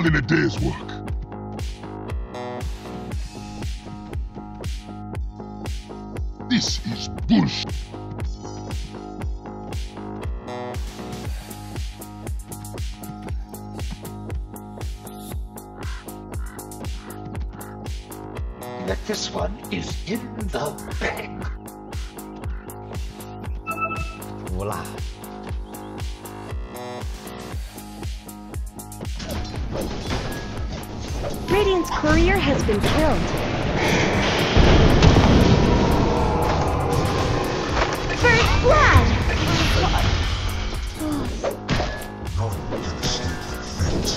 all in a day's work. This is bullshit. This one is in the bag. Voila. Radiant's courier has been killed. First blood! No one can escape their fate.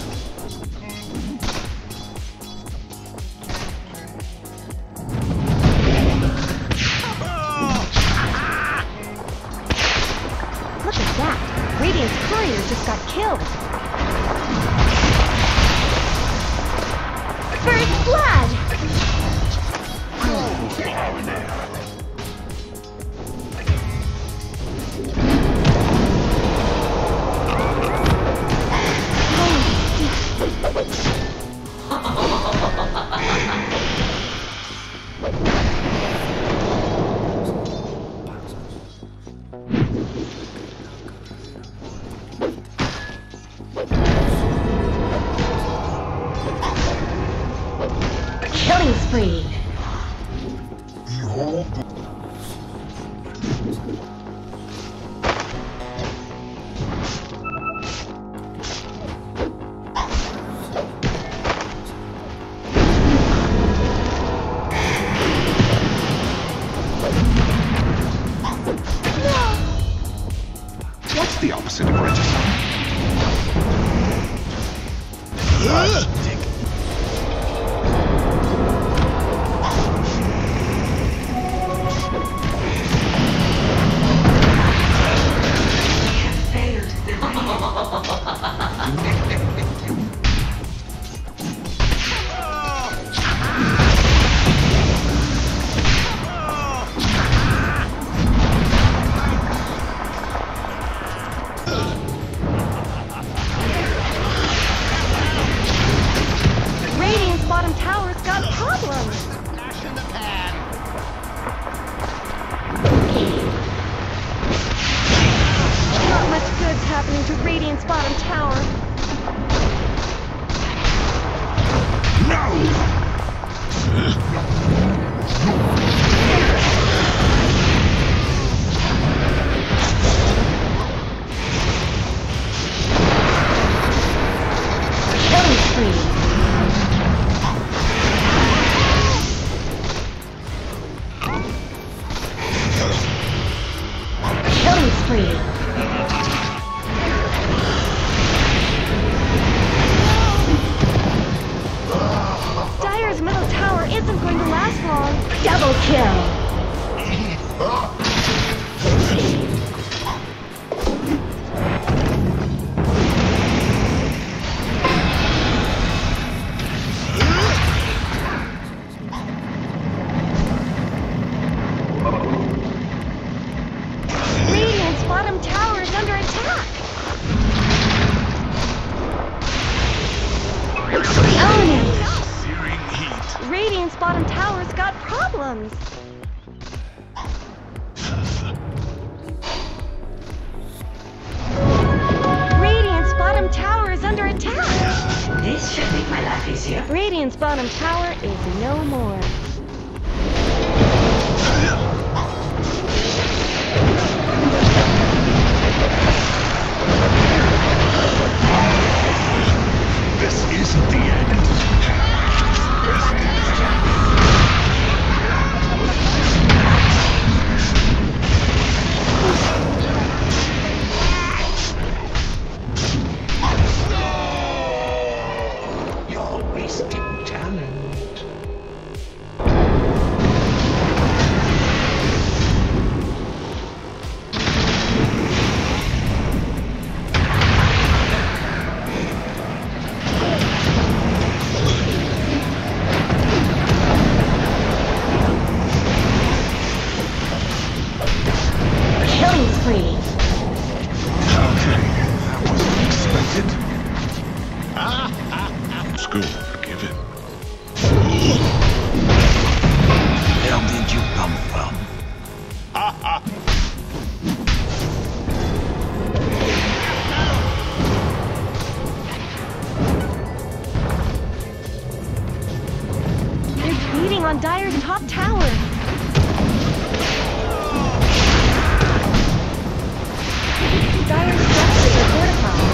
Look at that! Radiant's courier just got killed. First blood! Killing spree! Behold the What's the opposite of regicide? Radiant's bottom tower's got problems! Not much good's happening to Radiant's bottom tower. Killing spree! Killing spree! Dire's middle tower isn't going to last long. Double kill! Radiant's bottom tower is under attack! Own it! Radiant's bottom tower's got problems! Radiant's bottom tower is under attack! This should make my life easier. Radiant's bottom tower is no more. This isn't the end. You're wasting talent. you come from? They're beating on Dire's top tower. Dire's structures are fortified.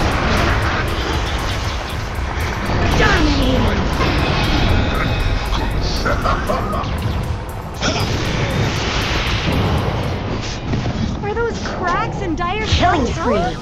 Dominating! Are those cracks in Dire's killing spree?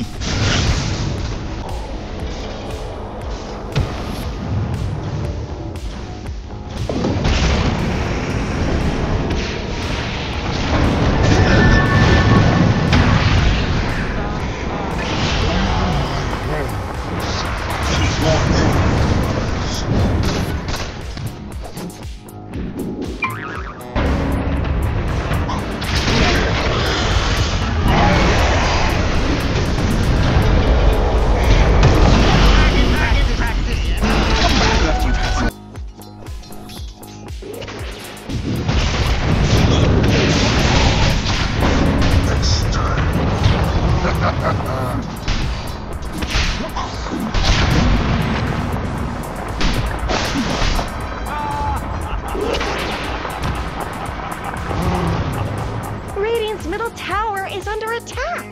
Radiant's middle tower is under attack.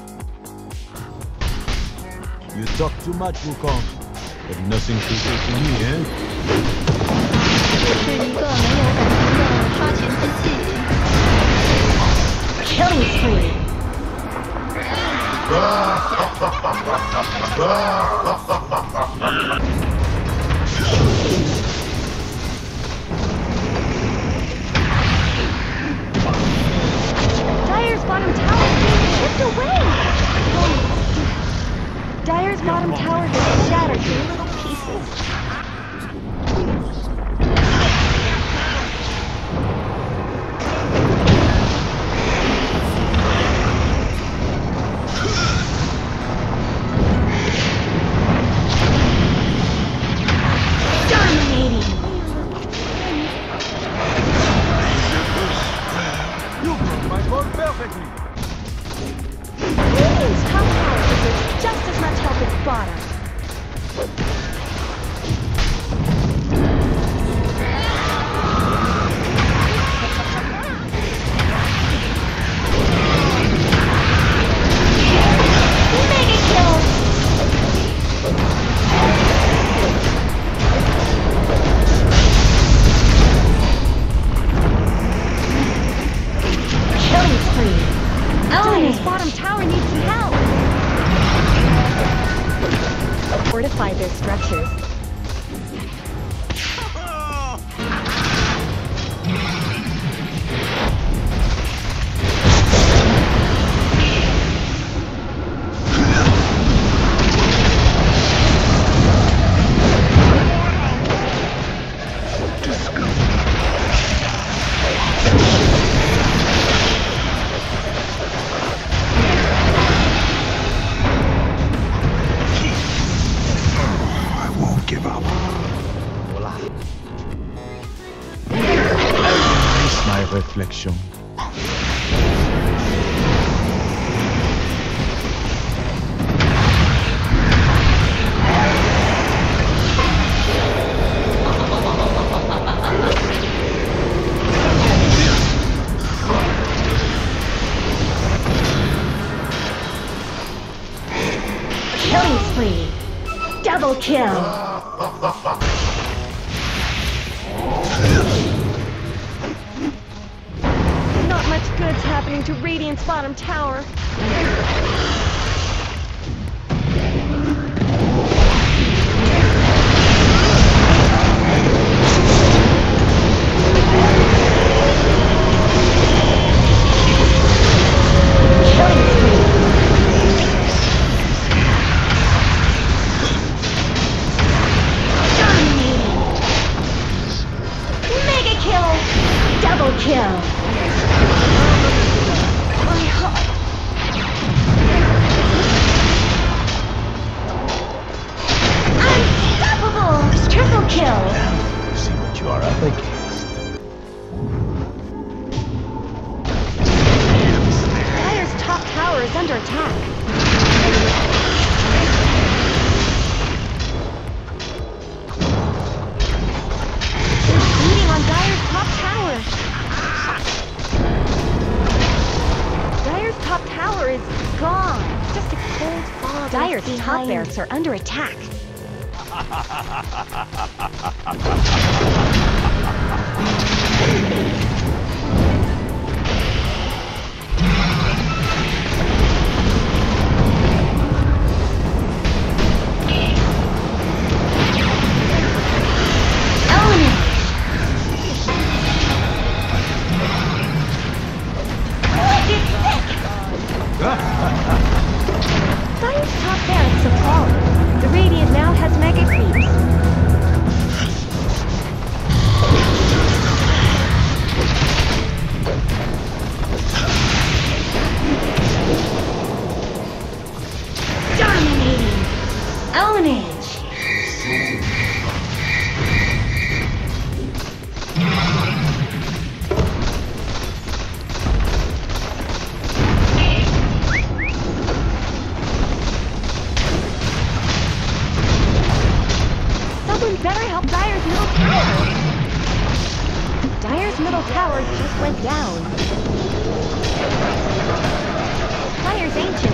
You talk too much, Wukong. Have nothing to say to me, eh? 是一个没有本钱的刷钱机器。 Killing spree. Dire's bottom tower is being chipped away. Dire's bottom tower is shattered to little pieces. Perfectly. Radiant's top tower deserves just as much help as bottom. Mega kill! Killing spree. Dire's bottom tower needs some help. Fortify their structures. Give up. It's my reflection. Killing spree. Double kill. Not much good's happening to Radiant's bottom tower. Killing spree. Dominating. Mega kill. Double kill. My heart. Unstoppable. Triple kill. See what you are up against. top barracks are under attack. Dire's top barracks have fallen. The Radiant now has mega creeps. Dominating! Ownage! Someone better help Dire's middle tower! Dire's middle tower just went down. Dire's ancient